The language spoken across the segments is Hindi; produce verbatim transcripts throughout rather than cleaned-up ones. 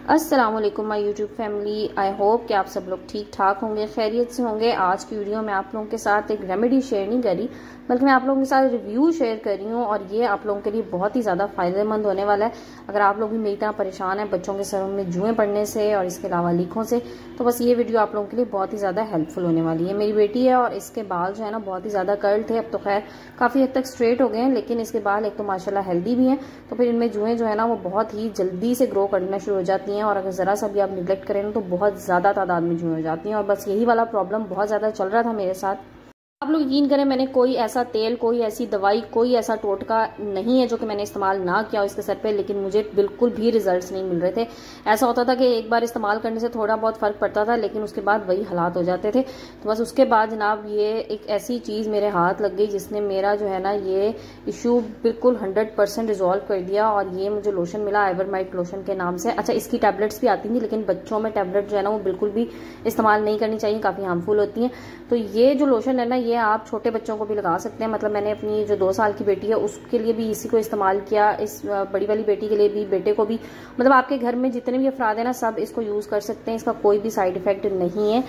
अस्सलाम वालेकुम my YouTube family. I hope कि आप सब लोग ठीक ठाक होंगे, खैरियत से होंगे। आज की वीडियो में आप लोगों के साथ एक रेमेडी शेयर नहीं करी, बल्कि मैं आप लोगों के साथ रिव्यू शेयर कर रही हूँ और ये आप लोगों के लिए बहुत ही ज़्यादा फायदेमंद होने वाला है। अगर आप लोग भी मेरी तरह परेशान हैं बच्चों के सरों में जुएं पड़ने से और इसके अलावा लीकों से, तो बस ये वीडियो आप लोगों के लिए बहुत ही ज़्यादा हेल्पफुल होने वाली है। मेरी बेटी है और इसके बाल जो है ना बहुत ही ज़्यादा कर्ल थे, अब तो खैर काफ़ी हद तक स्ट्रेट हो गए हैं, लेकिन इसके बाल एक तो माशाल्लाह हेल्दी भी हैं, तो फिर इनमें जुएं जो है ना वो बहुत ही जल्दी से ग्रो करना शुरू हो जाती हैं और अगर ज़रा सा भी आप निगलेक्ट करें तो बहुत ज़्यादा तादाद में जुएं हो जाती हैं। और बस यही वाला प्रॉब्लम बहुत ज़्यादा चल रहा था मेरे साथ। आप लोग यकीन करें, मैंने कोई ऐसा तेल, कोई ऐसी दवाई, कोई ऐसा टोटका नहीं है जो कि मैंने इस्तेमाल ना किया इसके सर पे, लेकिन मुझे बिल्कुल भी रिजल्ट्स नहीं मिल रहे थे। ऐसा होता था कि एक बार इस्तेमाल करने से थोड़ा बहुत फर्क पड़ता था, लेकिन उसके बाद वही हालात हो जाते थे। तो बस उसके बाद जनाब ये एक ऐसी चीज़ मेरे हाथ लग गई जिसने मेरा जो है ना ये इशू बिल्कुल हंड्रेड परसेंट रिजॉल्व कर दिया। और ये मुझे लोशन मिला इवरमाइट लोशन के नाम से। अच्छा, इसकी टैबलेट्स भी आती थी, लेकिन बच्चों में टैबलेट जो है ना वो बिल्कुल भी इस्तेमाल नहीं करनी चाहिए, काफ़ी हार्मफुल होती हैं। तो ये जो लोशन है ना ये आप छोटे बच्चों को भी लगा सकते हैं। मतलब मैंने अपनी जो दो साल की बेटी है उसके लिए भी इसी को इस्तेमाल किया, इस बड़ी वाली बेटी के लिए भी, बेटे को भी। मतलब आपके घर में जितने भी अफराद है ना सब इसको यूज कर सकते हैं, इसका कोई भी साइड इफेक्ट नहीं है।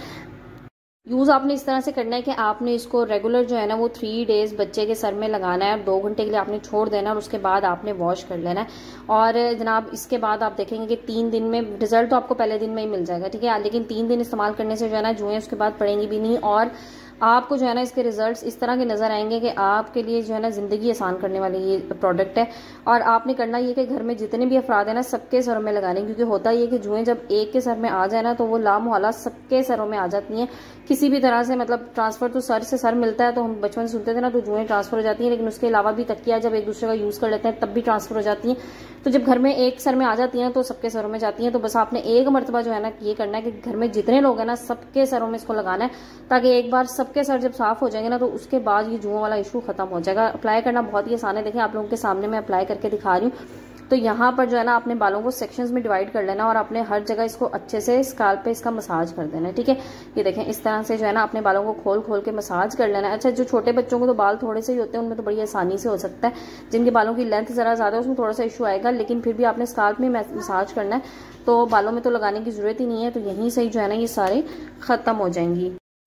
यूज़ आपने इस तरह से करना है कि आपने इसको रेगुलर जो है ना वो थ्री डेज बच्चे के सर में लगाना है, दो घंटे के लिए आपने छोड़ देना और उसके बाद आपने वॉश कर लेना है। और जनाब इसके बाद आप देखेंगे कि तीन दिन में रिजल्ट तो आपको पहले दिन में ही मिल जाएगा, ठीक है, लेकिन तीन दिन इस्तेमाल करने से जो है ना जुएं उसके बाद पड़ेंगी भी नहीं और आपको जो है ना इसके रिजल्ट्स इस तरह के नजर आएंगे कि आपके लिए जो है ना जिंदगी आसान करने वाली ये प्रोडक्ट है। और आपने करना ये कि घर में जितने भी अफराद है ना सबके सरों में लगाने, क्योंकि होता ये कि जुएं जब एक के सर में आ जाए ना तो वो लामोहल्ला सबके सरों में आ जाती हैं किसी भी तरह से। मतलब ट्रांसफर तो सर से सर मिलता है, तो हम बचपन से सुनते थे ना, तो जुएं ट्रांसफर हो जाती हैं। लेकिन उसके अलावा भी तकिया जब एक दूसरे का यूज कर लेते हैं तब भी ट्रांसफर हो जाती हैं। तो जब घर में एक सर में आ जाती हैं तो सबके सरों में जाती हैं। तो बस आपने एक मरतबा जो है ना ये करना है कि घर में जितने लोग हैं ना सबके सरों में इसको लगाना है, ताकि एक बार सबके सर जब साफ हो जाएंगे ना तो उसके बाद ये जुओं वाला इशू खत्म हो जाएगा। अप्लाई करना बहुत ही आसान है, देखिए आप लोगों के सामने मैं अप्लाई करके दिखा रही हूँ। तो यहाँ पर जो है ना अपने बालों को सेक्शंस में डिवाइड कर लेना और अपने हर जगह इसको अच्छे से स्काल्प पे इसका मसाज कर देना है, ठीक है। ये देखें इस तरह से जो है ना अपने बालों को खोल खोल के मसाज कर लेना है। अच्छा, जो छोटे बच्चों को तो बाल थोड़े से ही होते हैं उनमें तो बड़ी आसानी से हो सकता है, जिनके बालों की लेंथ जरा ज्यादा है उसमें थोड़ा सा इशू आएगा, लेकिन फिर भी आपने स्काल्प में मसाज करना है, तो बालों में तो लगाने की जरूरत ही नहीं है। तो यहीं से जो है ना ये सारे खत्म हो जाएंगी।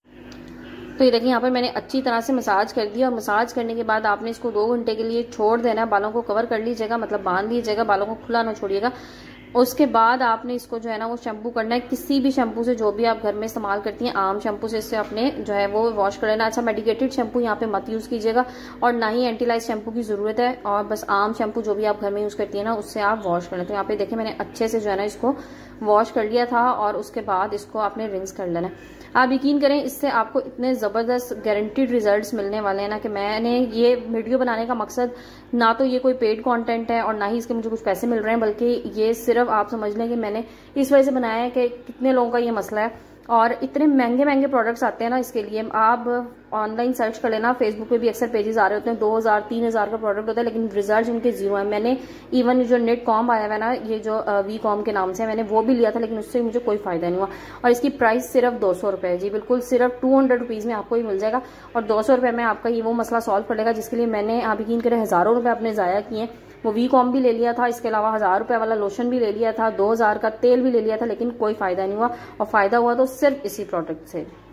तो ये देखिए यहाँ पर मैंने अच्छी तरह से मसाज कर दिया और मसाज करने के बाद आपने इसको दो घंटे के लिए छोड़ देना है। बालों को कवर कर लीजिएगा, मतलब बांध लीजिएगा, बालों को खुला ना छोड़िएगा। उसके बाद आपने इसको जो है ना वो शैम्पू करना है, किसी भी शैम्पू से जो भी आप घर में इस्तेमाल करती हैं, आम शैम्पू से इससे आपने जो है वो वॉश कर लेना। अच्छा, मेडिकेटेड शैम्पू यहाँ पे मत यूज कीजिएगा और ना ही एंटीलाइज शैम्पू की जरूरत है, और बस आम शैम्पू जो भी आप घर में यूज करती है ना उससे आप वॉश कर लेते हैं। यहाँ पे देखिए मैंने अच्छे से जो है ना इसको वॉश कर लिया था और उसके बाद इसको आपने रिंस कर लेना है। आप यकीन करें इससे आपको इतने ज़बरदस्त गारंटीड रिजल्ट्स मिलने वाले हैं ना कि मैंने ये वीडियो बनाने का मकसद ना तो ये कोई पेड कंटेंट है और ना ही इसके मुझे कुछ पैसे मिल रहे हैं, बल्कि ये सिर्फ आप समझ लें कि मैंने इस वजह से बनाया है कि कितने लोगों का ये मसला है और इतने महंगे महंगे प्रोडक्ट्स आते हैं ना। इसके लिए आप ऑनलाइन सर्च कर लेना, फेसबुक पे भी अक्सर पेजेस आ रहे होते हैं, दो हजार तीन हजार का प्रोडक्ट होता है लेकिन रिजल्ट उनके जीरो है। मैंने इवन जो नेट कॉम आया है ना, ये जो वी कॉम के नाम से, मैंने वो भी लिया था लेकिन उससे मुझे कोई फायदा नहीं हुआ। और इसकी प्राइस सिर्फ दो सौ रुपए है जी, बिल्कुल सिर्फ टू हंड्रेड रुपीज में आपको ही मिल जाएगा और दो सौ रुपए में आपका ये वो मसला सॉल्व कर लेगा जिसके लिए मैंने आप यकीन करें हजारों रुपए अपने जाया किए। वो वी कॉम भी ले लिया था, इसके अलावा हजार रुपए वाला लोशन भी ले लिया था, दो हजार का तेल भी ले लिया था, लेकिन कोई फायदा नहीं हुआ और फायदा हुआ तो सिर्फ इसी प्रोडक्ट से।